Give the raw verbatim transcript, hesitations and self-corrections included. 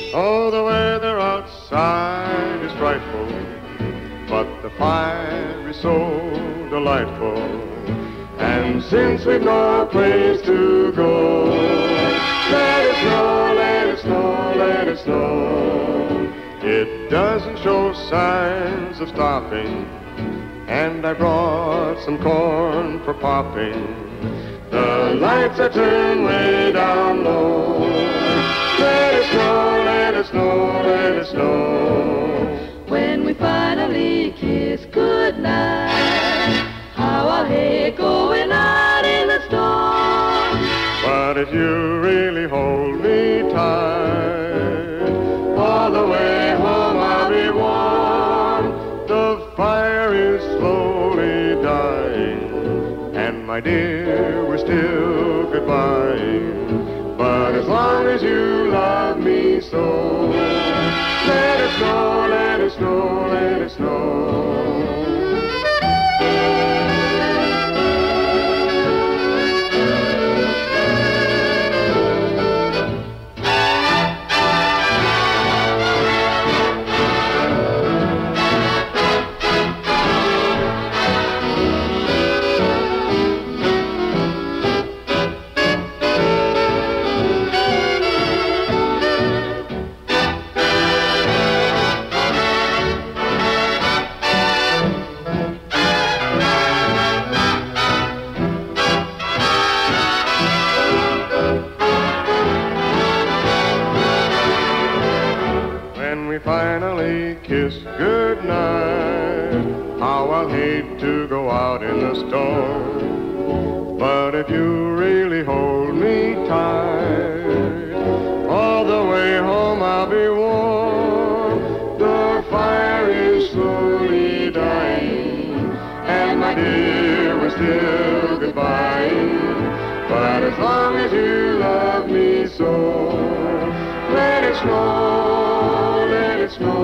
Oh, the weather outside is frightful, but the fire is so delightful. And since we've no place to go, let it snow, let it snow, let it snow. It doesn't show signs of stopping, and I brought some corn for popping. The lights are turned way down low. Let it snow, let it snow, let it snow. When we finally kiss goodnight, how I'll hate going out in the storm. But if you really hold me tight, all the way home I'll be warm. The fire is slowly dying, and my dear, we're still goodbye. But as long as you love me so, let it snow, let it snow, let it snow. Finally kiss goodnight, how I'll hate to go out in the storm. But if you really hold me tight, all the way home I'll be warm. The fire is slowly dying, and my dear, we're still goodbye. But as long as you love me so, let it snow, let it snow.